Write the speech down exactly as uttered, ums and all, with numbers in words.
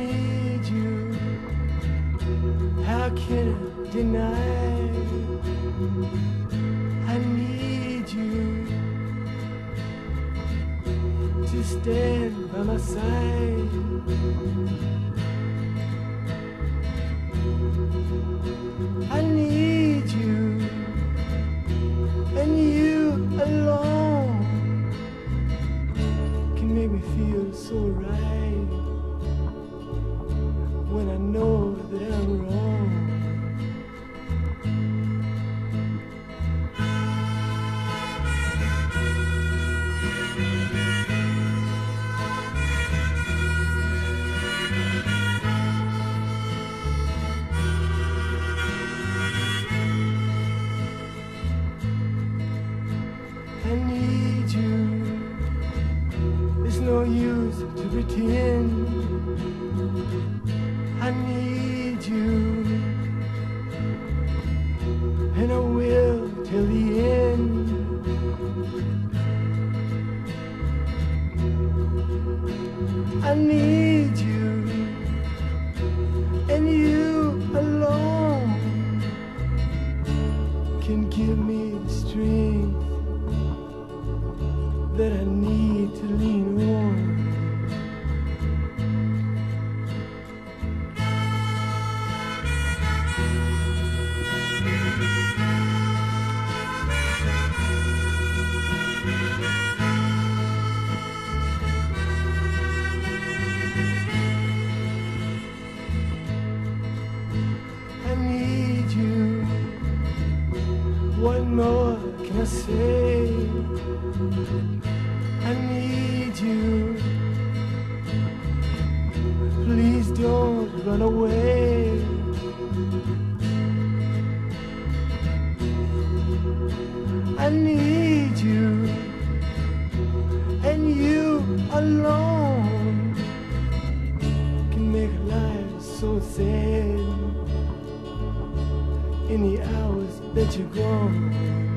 need you. How can I deny? I need you to stand by my side. I need you, and you alone can make me feel so right when I know that I'm wrong. I need you. There's no use to pretend. I need you, and I will till the end. I need you, and you alone can give me the strength that I need to lean on. I need you. What more can I say? I need you. Please don't run away. I need you, and you alone can make life so sad in the hours that you're gone.